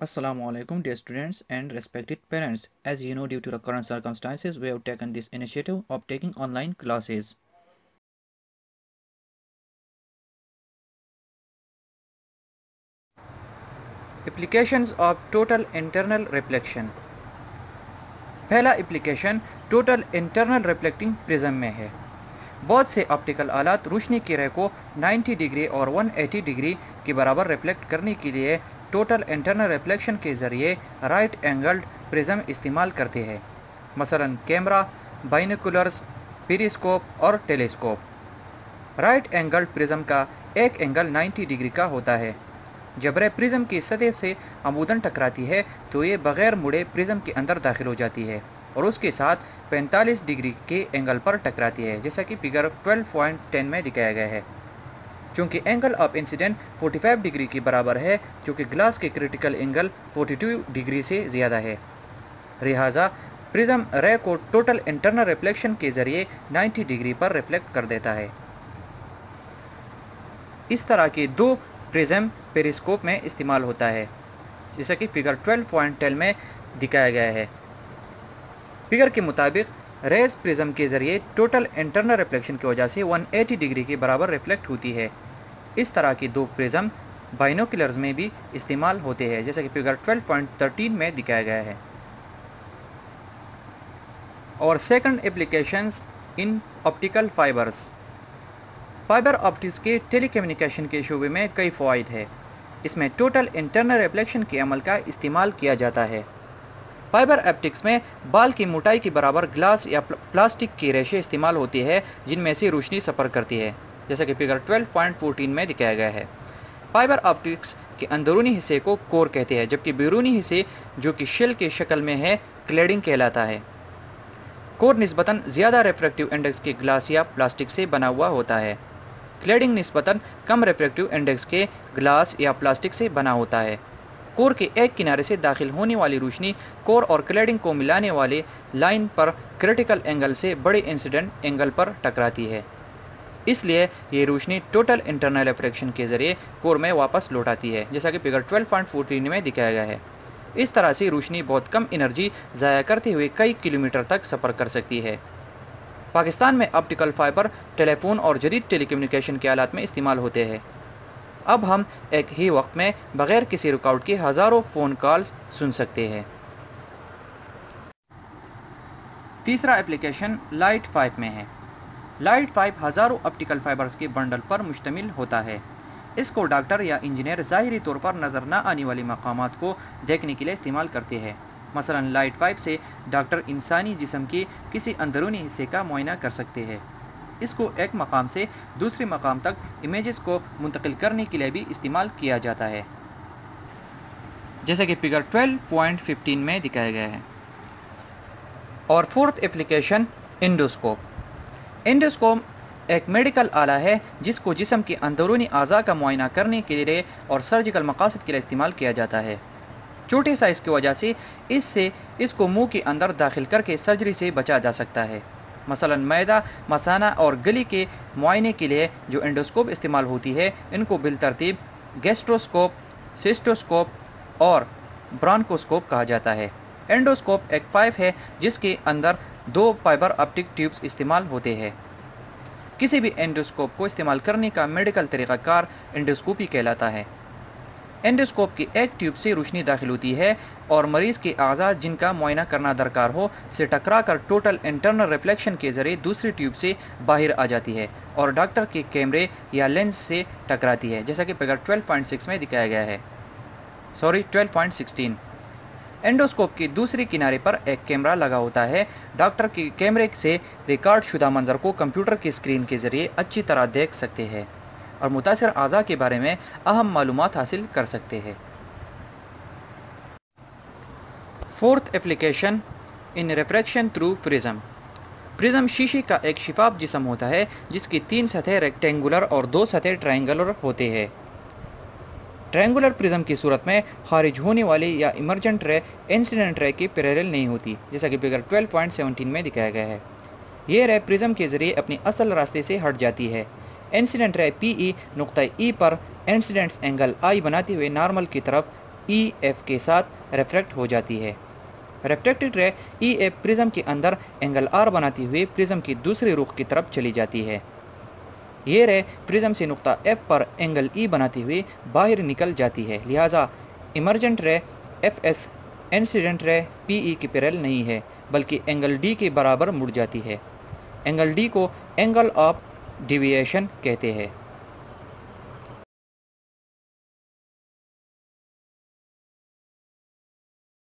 Assalamu alaikum, dear students and respected parents. As you know, due to the current circumstances, we have taken this initiative of taking online classes. Applications of total internal reflection. पहला application total internal reflecting prism में है। बहुत से optical आलात रोशनी की रे को 90 degree और 180 डिग्री के बराबर रिफ्लेक्ट करने के लिए टोटल इंटरनल रिफ्लेक्शन के ज़रिए राइट एंगल्ड प्रिज्म इस्तेमाल करते हैं, मसलन कैमरा, बाइनोकुलर्स, पेरिस्कोप और टेलीस्कोप। राइट एंगल्ड प्रिज्म का एक एंगल 90 डिग्री का होता है। जब रे प्रिज्म की सतह से अमूदन टकराती है तो ये बग़ैर मुड़े प्रिज्म के अंदर दाखिल हो जाती है और उसके साथ 45 डिग्री के एंगल पर टकराती है, जैसा कि फिगर 12.10 में दिखाया गया है। चूँकि एंगल ऑफ इंसिडेंट 45 डिग्री के बराबर है, जो कि ग्लास के क्रिटिकल एंगल 42 डिग्री से ज़्यादा है, लिहाजा प्रिज्म रे को टोटल इंटरनल रिफ्लेक्शन के ज़रिए 90 डिग्री पर रिफ्लेक्ट कर देता है। इस तरह के दो प्रिज्म पेरिस्कोप में इस्तेमाल होता है, जैसा कि फिगर 12.10 में दिखाया गया है। फिगर के मुताबिक रेज प्रिज्म के ज़रिए टोटल इंटरनल रिफ्लेक्शन की वजह से 180 डिग्री के बराबर रिफ्लेक्ट होती है। इस तरह की दो प्रिज्म बाइनोकुलर्स में भी इस्तेमाल होते हैं, जैसा कि फिगर 12.13 में दिखाया गया है। और second applications in optical fibres. Fibre optics के टेलीकम्युनिकेशन के शोबे में कई फ़वाइद है। इसमें टोटल इंटरनल रिफ्लेक्शन के अमल का इस्तेमाल किया जाता है। फाइबर ऑप्टिक्स में बाल की मोटाई के बराबर ग्लास या प्लास्टिक की रेशे इस्तेमाल होती है, जिनमें से रोशनी सफ़र करती है, जैसा कि फिगर 12.14 में दिखाया गया है। फाइबर ऑप्टिक्स के अंदरूनी हिस्से को कोर कहते हैं, जबकि बैरूनी हिस्से जो कि शेल के शक्ल में है क्लैडिंग कहलाता है। कोर निस्बतन ज़्यादा रिफ्रैक्टिव इंडेक्स के ग्लास या प्लास्टिक से बना हुआ होता है। क्लैडिंग निस्बतन कम रिफ्रैक्टिव इंडेक्स के ग्लास या प्लास्टिक से बना होता है। कोर के एक किनारे से दाखिल होने वाली रोशनी कोर और क्लैडिंग को मिलाने वाले लाइन पर क्रिटिकल एंगल से बड़े इंसिडेंट एंगल पर टकराती है, इसलिए ये रोशनी टोटल इंटरनल रिफ्लेक्शन के ज़रिए कोर में वापस लौट आती है, जैसा कि फिगर 12.14 में दिखाया गया है। इस तरह से रोशनी बहुत कम एनर्जी ज़ाया करते हुए कई किलोमीटर तक सफ़र कर सकती है। पाकिस्तान में ऑप्टिकल फाइबर टेलीफोन और जदीद टेलीकम्युनिकेशन के आलात में इस्तेमाल होते हैं। अब हम एक ही वक्त में बग़ैर किसी रुकावट के हज़ारों फ़ोन कॉल्स सुन सकते हैं। तीसरा एप्लीकेशन लाइट पाइप में है। लाइट पाइप हज़ारों ऑप्टिकल फाइबर्स के बंडल पर मुश्तमिल होता है। इसको डॉक्टर या इंजीनियर ज़ाहिरी तौर पर नज़र न आने वाली मकामात को देखने के लिए इस्तेमाल करते हैं। मसलन लाइट पाइप से डॉक्टर इंसानी जिस्म के किसी अंदरूनी हिस्से का मुआयना कर सकते हैं। इसको एक मकाम से दूसरे मकाम तक इमेजेस को मुंतकिल करने के लिए भी इस्तेमाल किया जाता है, जैसे कि फिगर 12.15 में दिखाया गया है। और फोर्थ एप्लीकेशन एंडोस्कोप। एंडोस्कोप एक मेडिकल आला है जिसको जिस्म के अंदरूनी अज़ा का मुआयना करने के लिए और सर्जिकल मकासद के लिए इस्तेमाल किया जाता है। छोटे साइज़ की वजह से इसको मुंह के अंदर दाखिल करके सर्जरी से बचा जा सकता है। मसलन मैदा, मसाना और गली के मुआयने के लिए जो एंडोस्कोप इस्तेमाल होती है, इनको बिलतरतीब गैस्ट्रोस्कोप, सिस्टोस्कोप और ब्रोंकोस्कोप कहा जाता है। एंडोस्कोप एक पाइप है जिसके अंदर दो फाइबर ऑप्टिक ट्यूब्स इस्तेमाल होते हैं। किसी भी एंडोस्कोप को इस्तेमाल करने का मेडिकल तरीक़ाकार एंडोस्कोपी कहलाता है। एंडोस्कोप की एक ट्यूब से रोशनी दाखिल होती है और मरीज़ के अज़ा जिनका मुआयना करना दरकार हो से टकरा कर टोटल इंटरनल रिफ्लेक्शन के ज़रिए दूसरी ट्यूब से बाहर आ जाती है और डॉक्टर के कैमरे या लेंस से टकराती है, जैसा कि फिगर 12.6 में दिखाया गया है। 12.16। एंडोस्कोप के दूसरे किनारे पर एक कैमरा लगा होता है। डॉक्टर के कैमरे से रिकॉर्ड शुदा मंजर को कंप्यूटर की स्क्रीन के ज़रिए अच्छी तरह देख सकते हैं और मुतासिर अज़ा के बारे में अहम मालूमात हासिल कर सकते हैं। Fourth application in refraction through prism. Prism शीशे का एक शिफाफ जिस्म होता है जिसकी 3 सतह रेक्टेंगुलर और 2 सतह ट्रायंगुलर होते हैं। ट्रायंगुलर प्रिज्म की सूरत में खारिज होने वाली या इमरजेंट रे इंसिडेंट रे की पैरेलल नहीं होती, जैसा कि फिगर 12.17 में दिखाया गया है। ये रे प्रिज्म के ज़रिए अपनी असल रास्ते से हट जाती है। इंसिडेंट रे PE नुक्ता E पर इंसिडेंट्स एंगल I बनाते हुए नॉर्मल की तरफ ای ایف کے ساتھ ریفریکٹ ہو جاتی ہے۔ ریفریکٹڈ رے ای ایف پرزم کے اندر اینگل آر بناتے ہوئے پرزم کی دوسری رخ کی طرف چلی جاتی ہے۔ یہ رے پرزم سے نقطہ ایف پر اینگل ای بناتے ہوئے باہر نکل جاتی ہے، لہٰذا ایمرجنٹ رے ایف ایس انسیڈنٹ رے پی ای کی پیرل نہیں ہے بلکہ اینگل ڈی کے برابر مڑ جاتی ہے۔ اینگل ڈی کو اینگل آف ڈیویشن کہتے ہیں۔